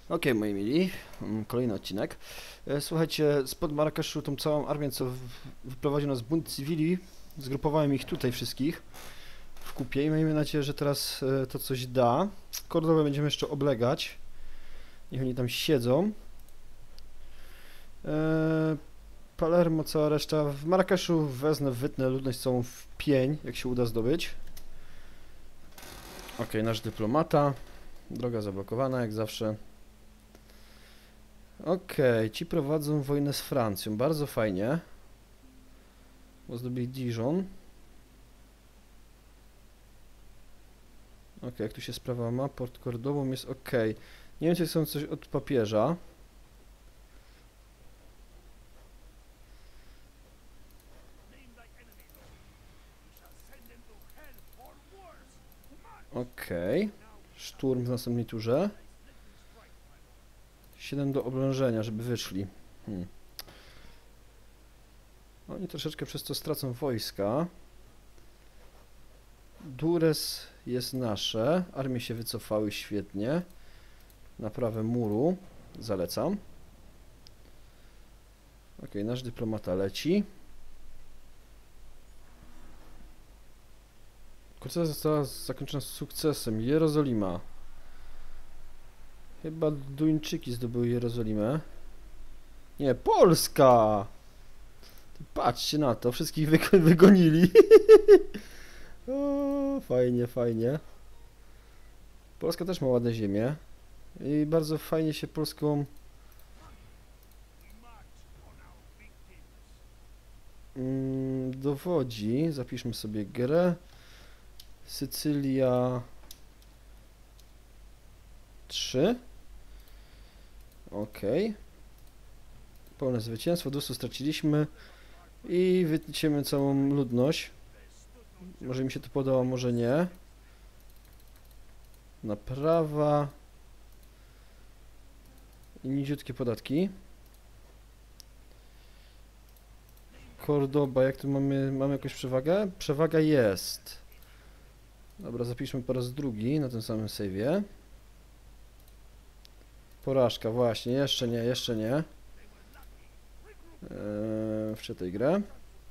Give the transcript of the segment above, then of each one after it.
Okej, moi mili, kolejny odcinek. Słuchajcie, spod Marrakeszu tą całą armię, co wyprowadził nas bunt cywili, zgrupowałem ich tutaj wszystkich w kupie i miejmy nadzieję, że teraz to coś da. Kordowę będziemy jeszcze oblegać. Niech oni tam siedzą. Palermo, cała reszta. W Marrakeszu wezmę, wytnę ludność całą w pień, jak się uda zdobyć. Okej, nasz dyplomata. Droga zablokowana, jak zawsze. Okej, ci prowadzą wojnę z Francją, bardzo fajnie. Bo zdobyli Dijon. Okej, jak tu się sprawa ma, Port Cordobą jest okej. Nie wiem, czy są coś od papieża. Okej, szturm w następnej turze. 7 do oblężenia, żeby wyszli. Oni troszeczkę przez to stracą wojska. Dures jest nasze. Armie się wycofały świetnie. Naprawę muru. Zalecam. Ok, nasz dyplomata leci. Kurcja została zakończona sukcesem. Jerozolima. Chyba Duńczyki zdobyły Jerozolimę. Nie, Polska! Patrzcie na to, wszystkich wygonili. O, fajnie, fajnie. Polska też ma ładne ziemię. I bardzo fajnie się Polską dowodzi. Zapiszmy sobie grę. Sycylia 3. Ok. Pełne zwycięstwo. 200 straciliśmy. I wytniemy całą ludność. Może mi się to podoba, może nie. Naprawa. I niziutkie podatki. Cordoba, jak tu mamy jakąś przewagę? Przewaga jest. Dobra, zapiszmy po raz drugi na tym samym save'ie. Porażka, właśnie, jeszcze nie, jeszcze nie. W tej grę.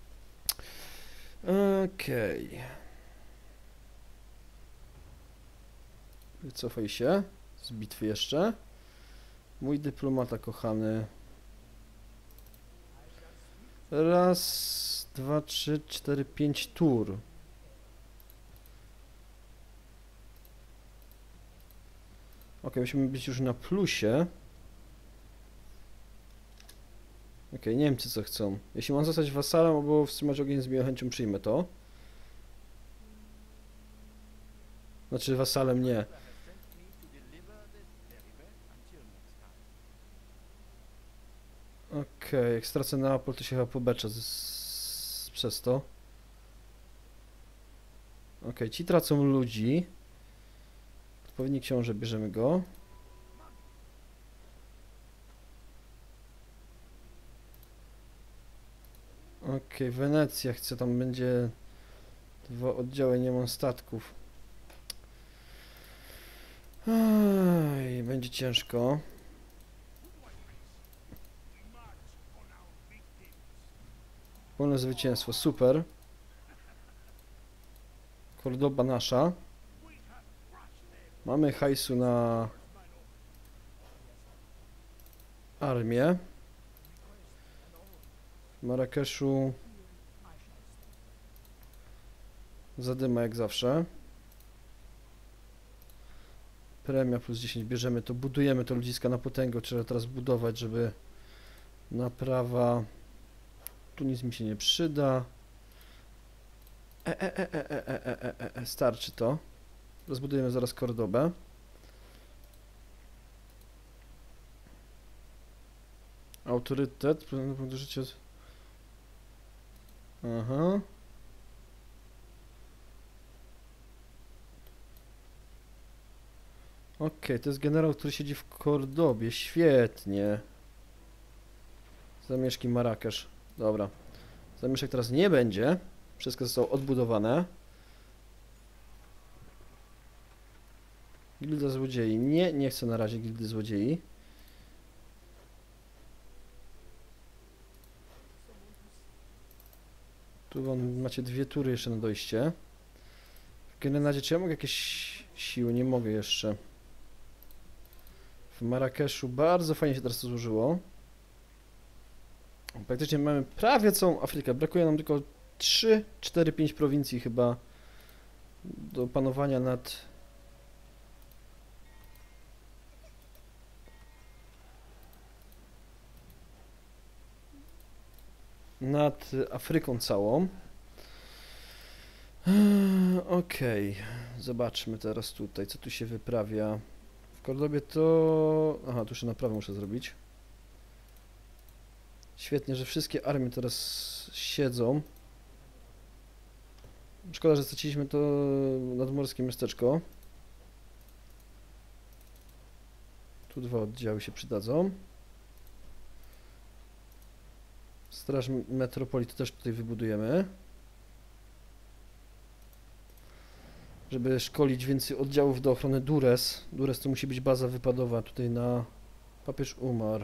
Okej. Wycofaj się z bitwy jeszcze. Mój dyplomata kochany. Raz, dwa, trzy, cztery, 5 tur. Ok, musimy być już na plusie. Ok, Niemcy co chcą. Jeśli mam zostać wasalem albo wstrzymać ogień z miłą chęcią, przyjmę to. Znaczy wasalem nie. Okej, jak stracę Neapol, to się chyba pobeczę przez to. Okej, ci tracą ludzi. Odpowiedni książę, bierzemy go. Okej, Wenecja chce, tam będzie 2 oddziały, nie mam statków. Aj, będzie ciężko. Pełne zwycięstwo, super. Cordoba nasza. Mamy hajsu na armię. W Marrakeszu zadyma jak zawsze. Premia plus 10 bierzemy to, budujemy to ludziska na potęgę. Trzeba teraz budować, żeby naprawa. Tu nic mi się nie przyda. Starczy to. Rozbudujemy zaraz Cordobę. Autorytet, do życia. Aha. Okej, to jest generał, który siedzi w Cordobie. Świetnie. Zamieszki Marrakesz. Dobra. Zamieszek teraz nie będzie. Wszystko zostało odbudowane. Gilda złodziei. Nie, nie chcę na razie gildy złodziei. Tu wam macie 2 tury jeszcze na dojście. W Grenadzie, czy ja mogę jakieś siły? Nie mogę jeszcze. W Marrakeszu bardzo fajnie się teraz to złożyło. Praktycznie mamy prawie całą Afrykę. Brakuje nam tylko 3, 4, 5 prowincji chyba do panowania nad Afryką całą. Okej, zobaczmy teraz tutaj, co tu się wyprawia. W Kordobie to... Aha, tu jeszcze naprawę muszę zrobić. Świetnie, że wszystkie armie teraz siedzą. Szkoda, że straciliśmy to nadmorskie miasteczko. Tu 2 oddziały się przydadzą. Straż Metropolii to też tutaj wybudujemy. Żeby szkolić więcej oddziałów do ochrony Dures. Dures to musi być baza wypadowa tutaj na... Papież umarł.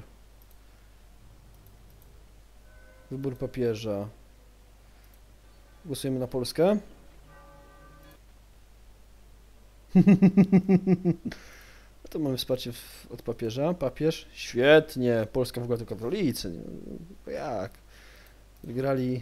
Wybór papieża. Głosujemy na Polskę. A to mamy wsparcie od papieża. Papież. Świetnie. Polska w ogóle to katolicy. No jak? Wygrali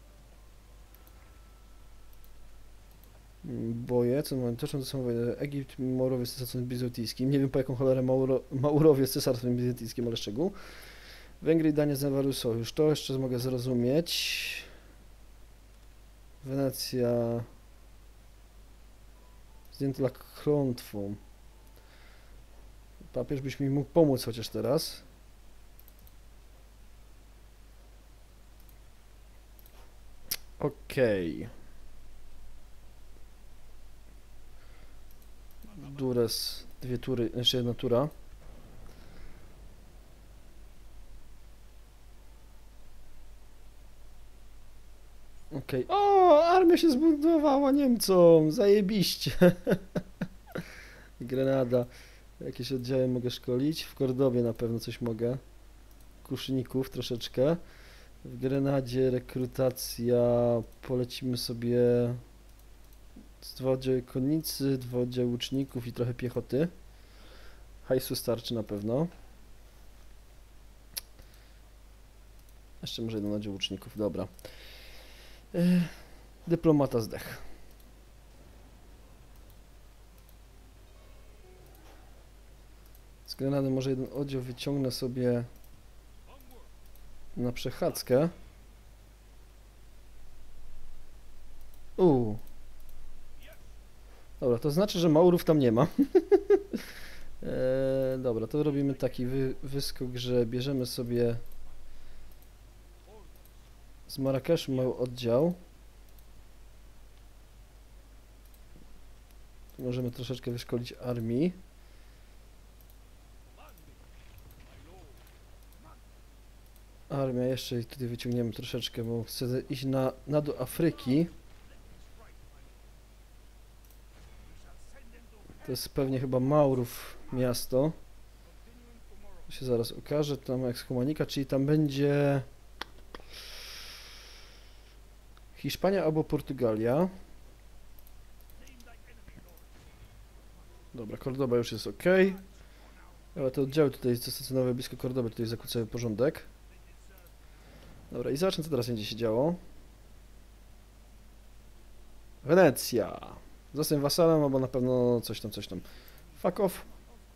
boje. Co mamy? To są wojny. Egipt, Maurowie z cesarstwem bizantyjskim. Nie wiem po jaką cholerę Maurowie z cesarstwem bizantyjskim, ale szczegół. Węgry i Dania zawarły sojusz. To jeszcze mogę zrozumieć. Wenecja zdjęta klątwą. Papież byś mi mógł pomóc chociaż teraz. Okej. Dures, 2 tury, jeszcze 1 tura. Okej. O, armia się zbudowała Niemcom, zajebiście. Grenada. Jakieś oddziały mogę szkolić. W Kordobie na pewno coś mogę. Kuszyników troszeczkę. W Grenadzie rekrutacja. Polecimy sobie 2 oddziały konnicy, 2 oddziały łuczników i trochę piechoty. Hajsu starczy na pewno. Jeszcze może 1 oddział łuczników, dobra. Dyplomata zdech. Z Grenady może 1 oddział wyciągnę sobie na przechadzkę. Dobra, to znaczy, że Maurów tam nie ma. Dobra, to robimy taki wyskok, że bierzemy sobie z Marrakeszu mały oddział. Tu możemy troszeczkę wyszkolić armii. Armia jeszcze tutaj wyciągniemy troszeczkę, bo chcę iść do Afryki. To jest pewnie chyba Maurów miasto. To się zaraz okaże. Tam ekshumanika, czyli tam będzie Hiszpania albo Portugalia. Dobra, Kordoba już jest ok. Ale te oddziały tutaj stacjonowe blisko Kordoby tutaj zakłócają porządek. Dobra, i zacznę, co teraz będzie się działo. Wenecja. Zostań wasalem, albo na pewno coś tam, coś tam. Fuck off.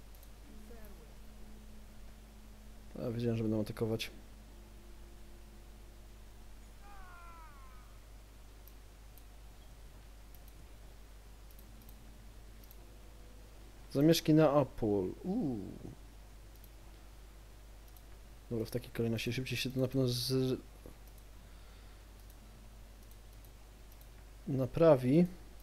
A, wiedziałem, że będą atakować. Zamieszki na Apol. Dobra, w takiej kolejności szybciej się to na pewno naprawi.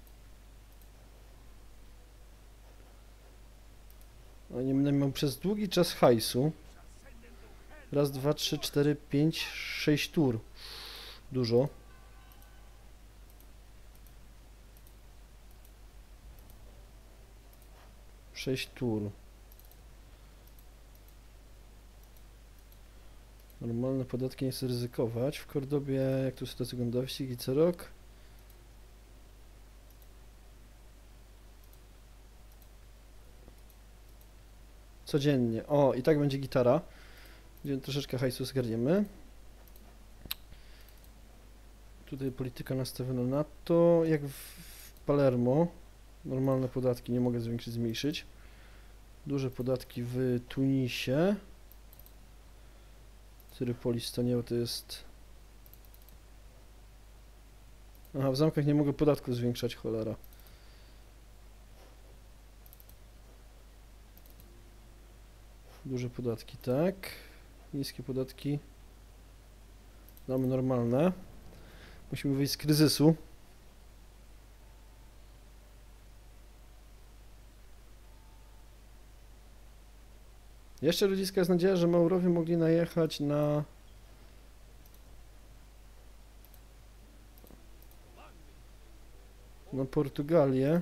Oni będą miał przez długi czas hajsu. Raz, 2, 3, 4, 5, 6 tur. Dużo. 6 tur. Normalne podatki nie chcę ryzykować. W Kordobie, jak tu sytuacja wygląda, wyścigi co rok. Codziennie. O, i tak będzie gitara. Gdzie troszeczkę hajsu zgarniemy. Tutaj polityka nastawiona na to, jak w Palermo. Normalne podatki nie mogę zwiększyć, zmniejszyć. Duże podatki w Tunisie. Trypolis to nie, to jest... Aha, w zamkach nie mogę podatków zwiększać, cholera. Duże podatki, tak. Niskie podatki. Damy normalne. Musimy wyjść z kryzysu. Jeszcze ludziska jest nadzieja, że Maurowie mogli najechać na Portugalię.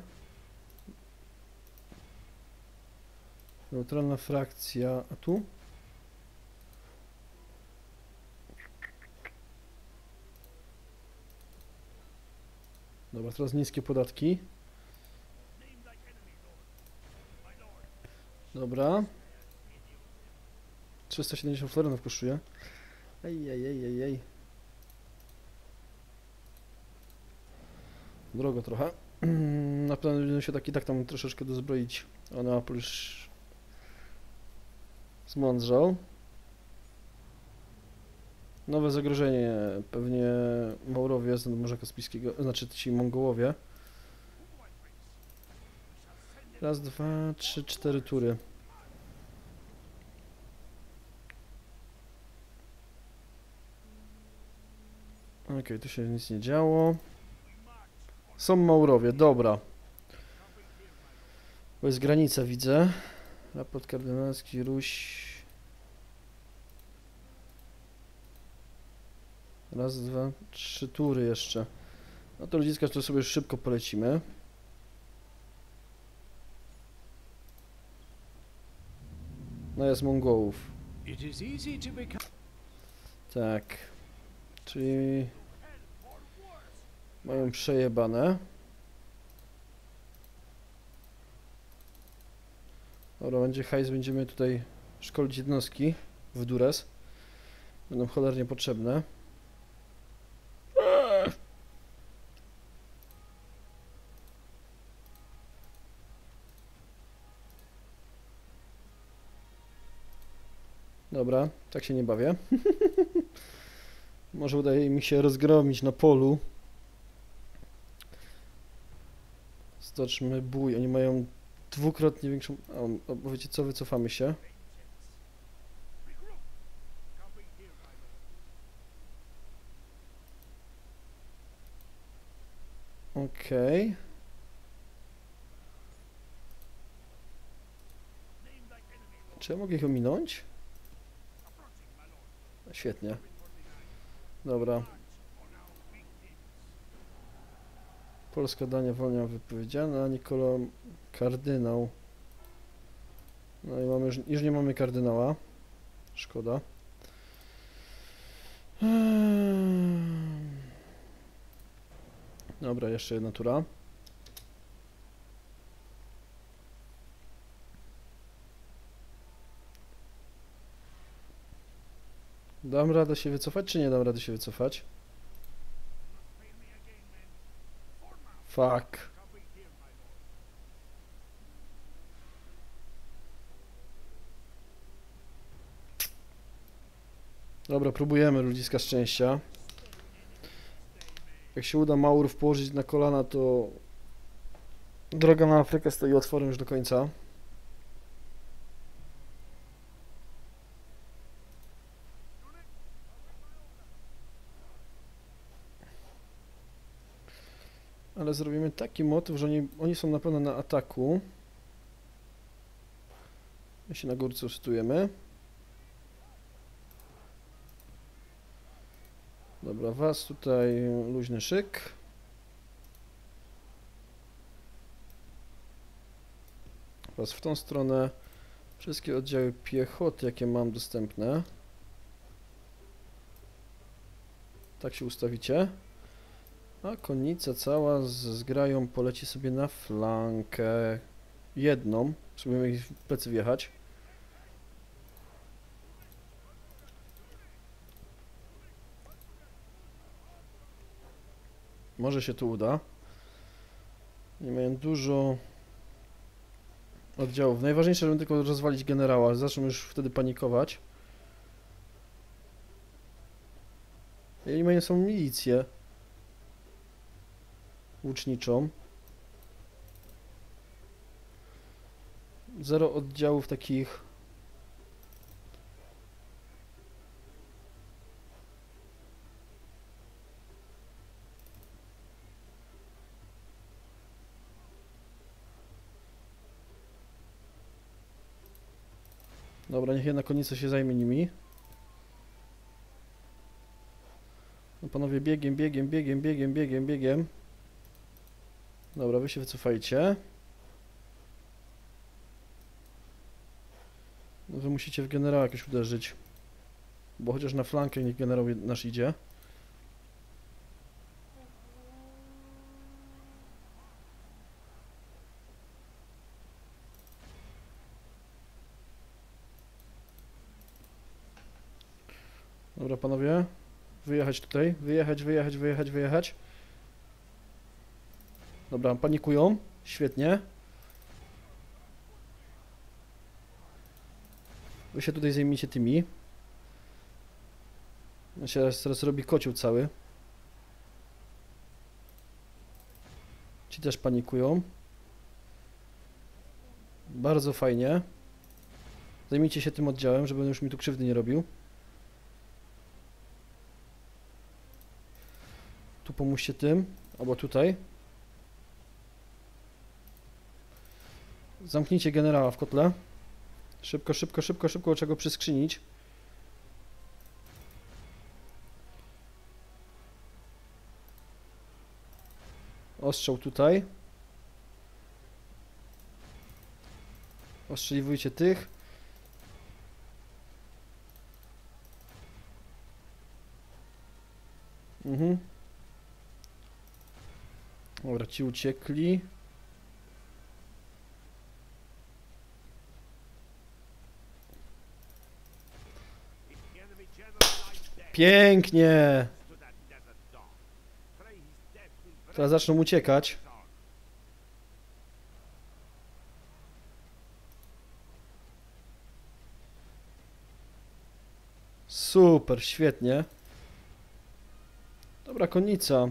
Neutralna frakcja, a tu? Dobra, teraz niskie podatki. Dobra. 370 florenów kosztuje. Ej. Drogo trochę. Na pewno będę się tak tam troszeczkę dozbroić. A Neapol już zmądrzał. Nowe zagrożenie. Pewnie Maurowie z Morza Kaspijskiego, znaczy ci Mongołowie. Raz, dwa, trzy, 4 tury. Okej, tu się nic nie działo. Są Maurowie, dobra. Bo jest granica, widzę. Raport kardynalski, Ruś. Raz, dwa, 3 tury jeszcze. No to ludziska, to sobie już szybko polecimy. No jest Mongołów. Tak. Czyli mają przejebane. Dobra, będzie hajs, będziemy tutaj szkolić jednostki w Dures. Będą cholernie potrzebne. Dobra, tak się nie bawię. Może udaje mi się rozgromić na polu. Zobaczmy bój. Oni mają dwukrotnie większą... O, wiecie co, wycofamy się. Okej. Czy ja mogę ich ominąć? Świetnie. Dobra. Polska Dania wolnia wypowiedziana, Nikola kardynał. No i mamy już nie mamy kardynała. Szkoda. Dobra, jeszcze jedna tura. Dam radę się wycofać, czy nie dam rady się wycofać? Fuck. Dobra, próbujemy ludziska szczęścia. Jak się uda Maurów położyć na kolana, to droga na Afrykę stoi otworem już do końca. Ale zrobimy taki motyw, że oni są na pewno na ataku. My się na górce usytuujemy. Dobra, was tutaj luźny szyk. Teraz w tą stronę wszystkie oddziały piechoty, jakie mam dostępne. Tak się ustawicie. A konnica cała z zgrają poleci sobie na flankę jedną. Spróbujemy ich w plecy wjechać. Może się tu uda. Nie mają dużo oddziałów. Najważniejsze, żeby tylko rozwalić generała. Zaczną już wtedy panikować. I mają są milicję łuczniczą. 0 oddziałów takich. Dobra, niech jedna konnica się zajmie nimi. No panowie, biegiem, biegiem, biegiem, biegiem, biegiem, biegiem. Dobra, wy się wycofajcie. No wy musicie w generała jakoś uderzyć. Bo chociaż na flankę niech generał nasz idzie. Dobra, panowie. Wyjechać tutaj. Wyjechać, wyjechać, wyjechać, wyjechać. Dobra, panikują. Świetnie. Wy się tutaj zajmijcie tymi. On się teraz robi kocioł cały. Ci też panikują. Bardzo fajnie. Zajmijcie się tym oddziałem, żeby on już mi tu krzywdy nie robił. Tu pomóżcie tym, albo tutaj. Zamknijcie generała w kotle. Szybko, szybko, szybko, szybko, trzeba go przyskrzynić. Ostrzał tutaj. Ostrzeliwujcie tych. Dobra, ci uciekli. Pięknie! Teraz zaczną uciekać. Super, świetnie. Dobra, konnica.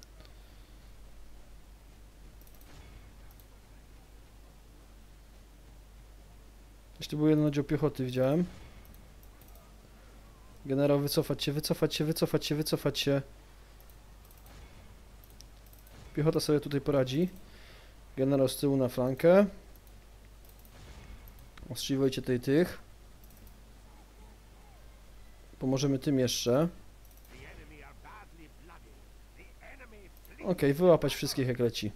Jeszcze był jeden oddział piechoty, widziałem. Generał, wycofać się, wycofać się, wycofać się, wycofać się. Piechota sobie tutaj poradzi. Generał z tyłu na flankę. Ostrzeliwujcie tutaj tych. Pomożemy tym jeszcze. Okej, wyłapać wszystkich jak leci.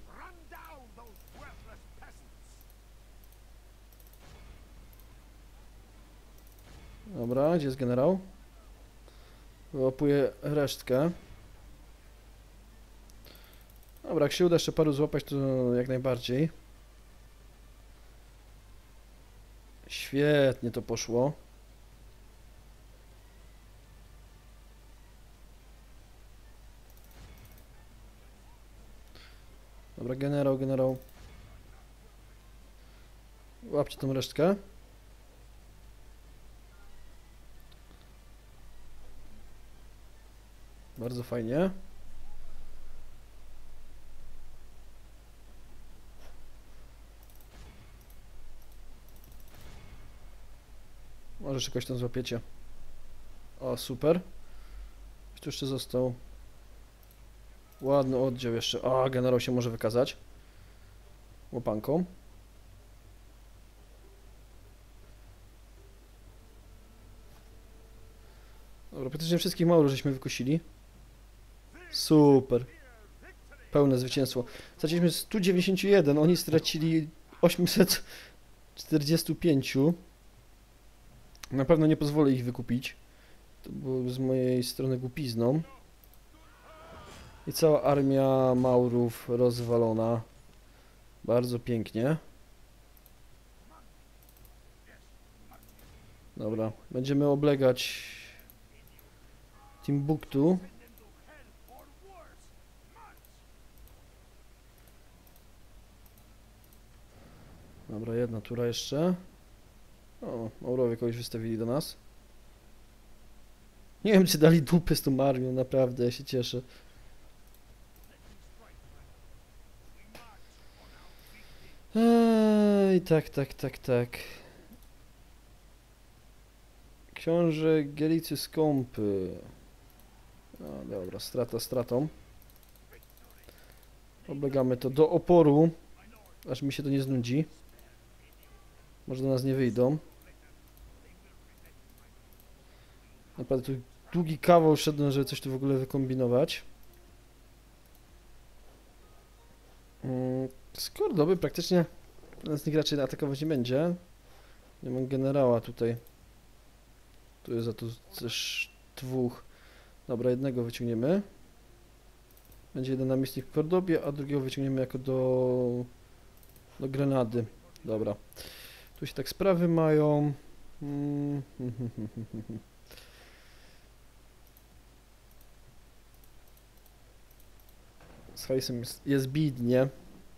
Dobra, gdzie jest generał? Wyłapuję resztkę. Dobra, jak się uda jeszcze paru złapać, to jak najbardziej. Świetnie to poszło. Dobra, generał. Łapcie tą resztkę. Bardzo fajnie. Może jakoś tam złapiecie. O, super. Tu jeszcze został. Ładny oddział jeszcze. O, generał się może wykazać. Łopanką. Dobra, praktycznie wszystkich mało żeśmy wykosili. Super. Pełne zwycięstwo. Straciliśmy 191, oni stracili 800. 45. Na pewno nie pozwolę ich wykupić. To było z mojej strony głupizną. I cała armia Maurów rozwalona. Bardzo pięknie. Dobra, będziemy oblegać Timbuktu. Dobra, jedna tura jeszcze. O, Maurowie kogoś wystawili do nas. Nie wiem, czy dali dupy z tą armią, naprawdę, ja się cieszę. Tak. Książę Gielicy skąpy. No dobra, strata stratą. Oblegamy to do oporu, aż mi się to nie znudzi. Może do nas nie wyjdą. Naprawdę tu długi kawał szedłem, żeby coś tu w ogóle wykombinować. Z Kordoby praktycznie z nich raczej atakować nie będzie. Nie mam generała tutaj. Tu jest za to też dwóch. Dobra, jednego wyciągniemy. Będzie jeden namiestnik w Kordobie, a drugiego wyciągniemy jako do Grenady. Dobra. Tu się tak sprawy mają. Z hajsem jest bidnie.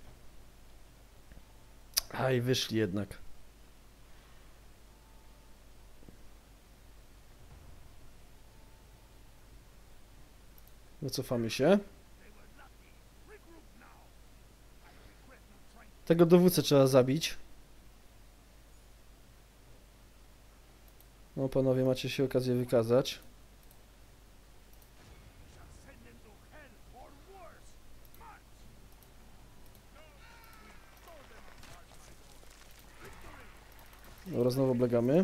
Aj, wyszli jednak. Wycofamy się. Tego dowódcę trzeba zabić. No panowie, macie się okazję wykazać. Dobra, znowu oblegamy.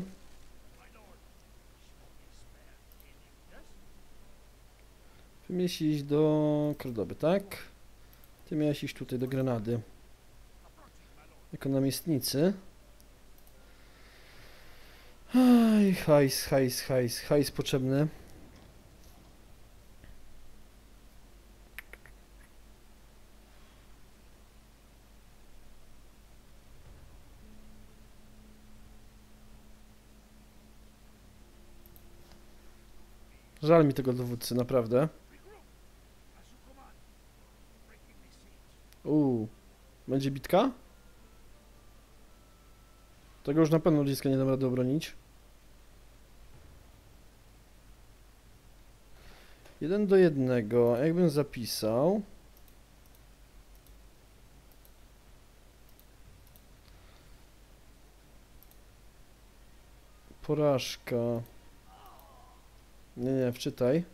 Wy mieliście iść do Kordoby, tak? Ty miałeś iść tutaj do Grenady. Jako namiestnicy. Aj, hajs potrzebny. Żal mi tego dowódcy, naprawdę. Będzie bitka? Tego już na pewno ludziska nie dam rady obronić. 1:1. Jakbym zapisał... Porażka... Nie, wczytaj.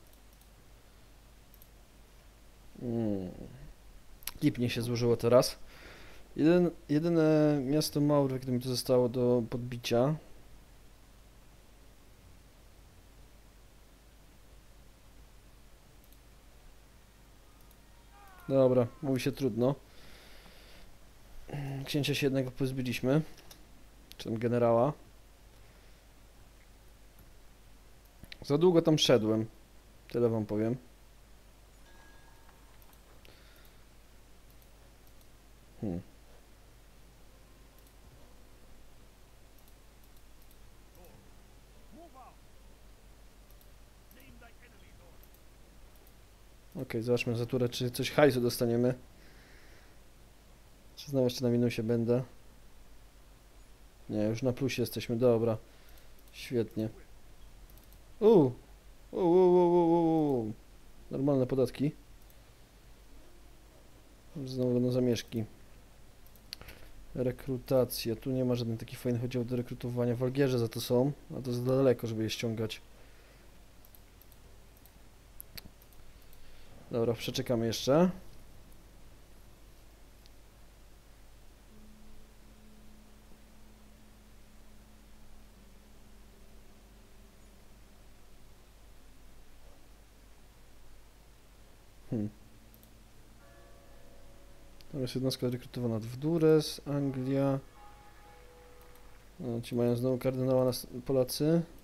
Lipnie się złożyło teraz. Jedyne miasto Maurów, które mi tu zostało do podbicia. Dobra, mówi się trudno. Księcia się jednego pozbyliśmy. Czy tam generała. Za długo tam szedłem. Tyle wam powiem. Okej, zobaczmy za turę, czy coś hajsu dostaniemy. Czy znowu jeszcze na minusie będę? Nie, już na plusie jesteśmy, dobra. Świetnie. Normalne podatki. Znowu będą zamieszki. Rekrutacja. Tu nie ma żadnych takich fajnych oddziałów do rekrutowania. W Algierze za to są, a to jest za daleko, żeby je ściągać. Dobra, przeczekamy jeszcze. Tam jest jednostka rekrutowana w Dures, Anglia. No, ci mają znowu kardynała Polacy.